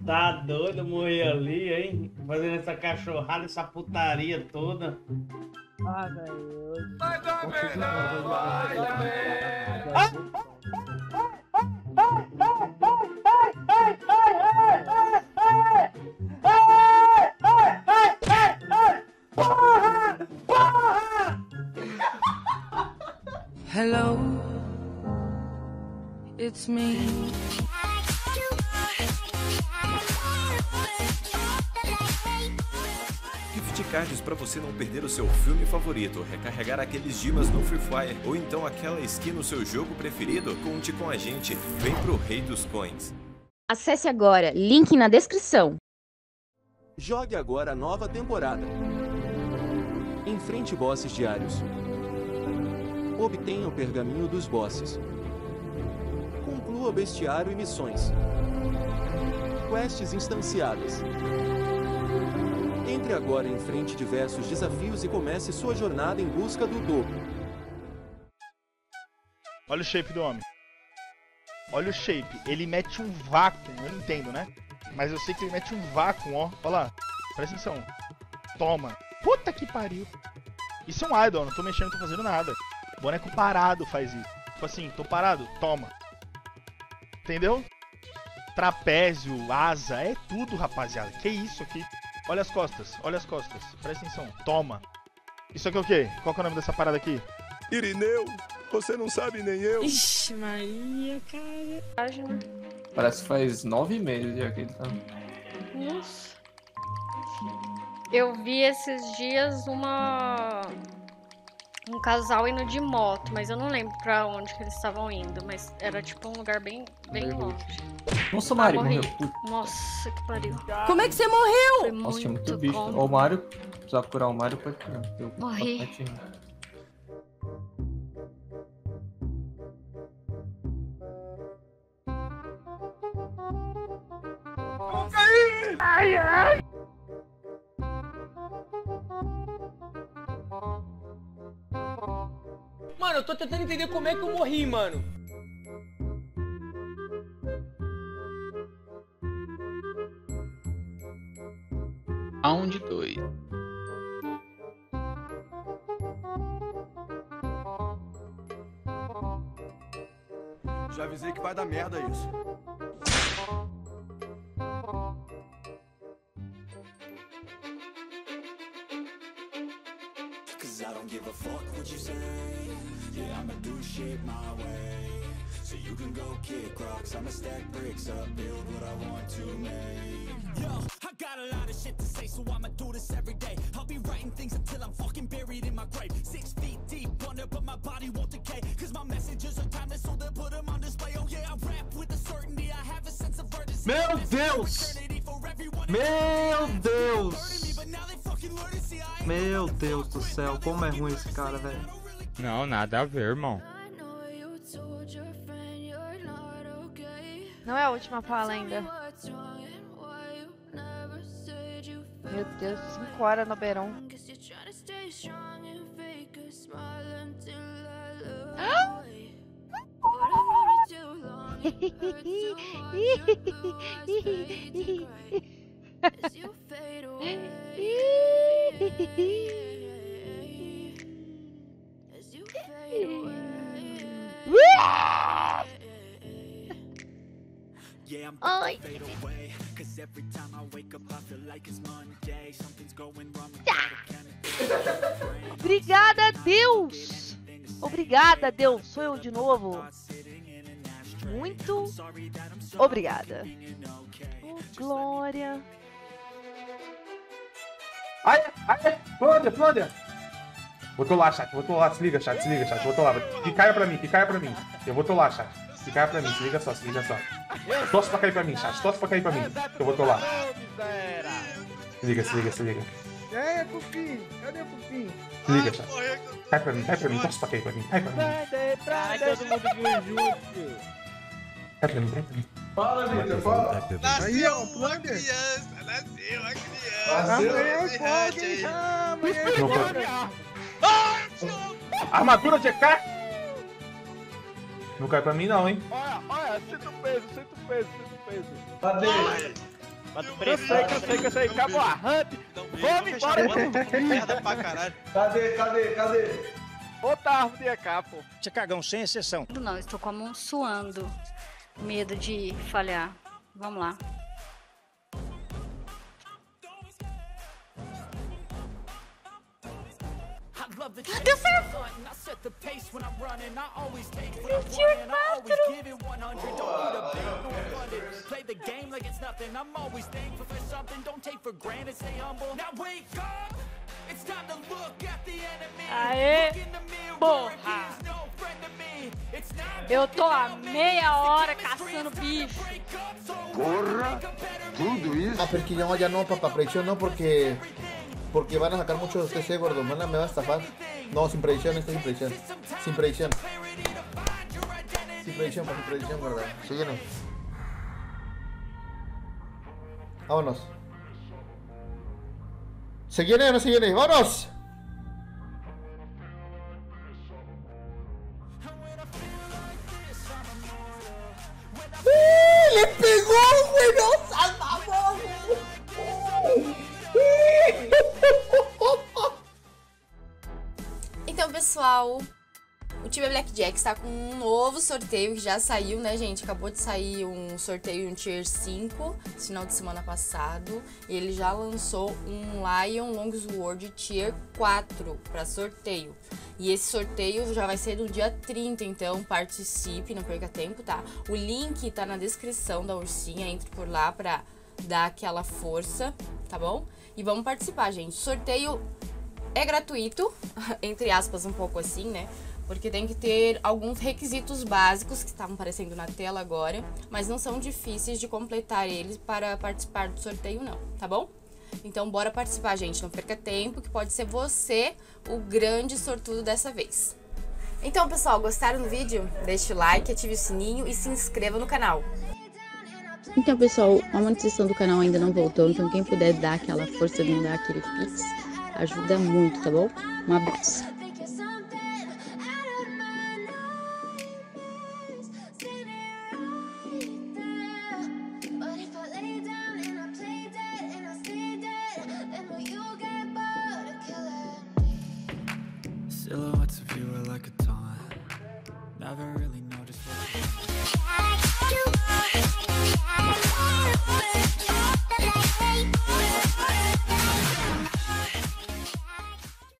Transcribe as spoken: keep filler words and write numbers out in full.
Tá doido, morrer ali, hein? Fazendo essa cachorrada, essa putaria toda. Ah, velho. Vai dar merda! Vai dar merda! Hello, it's me. Gift cards para você não perder o seu filme favorito, recarregar aqueles dimas no Free Fire ou então aquela skin no seu jogo preferido? Conte com a gente, vem pro Rei dos Coins. Acesse agora, link na descrição. Jogue agora a nova temporada. Enfrente bosses diários. Obtenha o pergaminho dos bosses. Conclua bestiário e missões. Quests instanciadas. Entre agora e enfrente diversos desafios e comece sua jornada em busca do dobro. Olha o shape do homem. Olha o shape. Ele mete um vácuo. Eu não entendo, né? Mas eu sei que ele mete um vácuo, ó. Olha lá. Presta atenção. Toma. Puta que pariu. Isso é um idol. Não tô mexendo, não tô fazendo nada. Boneco parado faz isso. Tipo assim, tô parado. Toma. Entendeu? Trapézio, asa. É tudo, rapaziada. Que isso aqui? Olha as costas, olha as costas, presta atenção, toma. Isso aqui é o quê? Qual que é o nome dessa parada aqui? Irineu, você não sabe nem eu. Ixi, Maria, cara. Parece que faz nove meses já que ele tá. Nossa. Eu vi esses dias uma... um casal indo de moto, mas eu não lembro pra onde que eles estavam indo, mas era tipo um lugar bem, bem longe. Nossa, o Mario Ah, morreu. morri. Nossa, que pariu. Como é que você morreu? Foi Nossa, tinha muito muito bicho. bom. Ó, o Mario, precisava curar o Mario, pode curar. Eu- Morri. bastante. Mano, eu tô tentando entender como é que eu morri, mano. Round dois. Já avisei que vai dar merda isso. Cause I don't give a fuck what you say. Yeah, I'ma do shit my way. So you can go kick rocks, I'ma stack bricks up, build what I want to make. Yo, I got a lot of shit to say, so I'ma do this every day. I'll be writing things until I'm fucking buried in my grave. Six feet deep under, but my body won't decay. Cause my messages are timeless, so they'll put them on display. Oh yeah, I rap with a certainty, I have a sense of urgency. Meu Deus! Meu Deus! Meu Deus do céu, como é ruim esse cara, velho. Não, nada a ver, irmão. Não é a última fala ainda. Meu Deus, cinco horas no Beirão. Yeah, I'm about to fade away. Cause every time I wake up, I feel like it's Monday. Something's going wrong. Obrigada, Deus! Obrigada, Deus! Sou eu de novo. Muito obrigada. Oh, glória. Ai, ai, Flônia, Flônia. Vou tolar, chat, vou tolar, se liga, chat, se liga, chat, vou tolar. Que caia pra mim, que caia pra mim. Eu vou tolar, chat. Se caia pra mim, se liga só, se liga só. Torce pra cair pra mim, chat, torce pra cair pra mim. Que eu vou tolar. Se liga, se liga, se liga. É, Pupim. Cadê o Pupim? Se liga, chat. Cai pra mim, cai pra mim, torce pra cair pra mim, cai pra mim. Ai, todo mundo viu junto. Cai pra mim, cai pra mim. Fala, Vitor, fala. Nasceu uma criança, nasceu uma criança. Amanhã é fogo, hein? Amanhã é Não fogo. Armadura de E K? Não cai pra mim não, hein? Olha, olha, senta o peso, senta o peso, senta o peso. Cadê? Cansei, cansei, cansei. Acabou a hunt. Vamos embora. Merda pra caralho. Cadê, cadê, cadê? Outra árvore de E K, pô. Tinha cagão, sem exceção. Não, estou com a mão suando. Medo de falhar. Vamos lá. Deu certo! Aê! Porra! Eu tô há meia hora caçando bicho. Porra, tudo isso. Ah, porque yo ya no, papá, predicción no, porque porque van a sacar muchos T C, gordo. Van a, me va a estafar. No, sin predicción, esto sin predicción. Sin predicción. Sin predicción, pues sin predicción, gordo. Síguenos. Vámonos. ¿Se viene o no se viene? ¡Vámonos! ¡Uh! ¡Le pegó, güey! ¡No seas mamón! Então, pessoal, o time Blackjack está com um novo sorteio que já saiu, né, gente? Acabou de sair um sorteio, um Tier cinco, esse final de semana passado. E ele já lançou um Lion Longsword Tier quatro para sorteio. E esse sorteio já vai ser no dia trinta, então participe, não perca tempo, tá? O link tá na descrição da ursinha, entre por lá pra dar aquela força, tá bom? E vamos participar, gente. Sorteio é gratuito, entre aspas, um pouco assim, né? Porque tem que ter alguns requisitos básicos que estavam aparecendo na tela agora, mas não são difíceis de completar eles para participar do sorteio, não, tá bom? Então bora participar, gente, não perca tempo, que pode ser você o grande sortudo dessa vez. Então, pessoal, gostaram do vídeo? Deixe o like, ative o sininho e se inscreva no canal. Então, pessoal, a monetização do canal ainda não voltou, então quem puder dar aquela força de dar aquele pix, ajuda muito, tá bom? Um abraço. Silhouettes of you are like a taunt. Never really know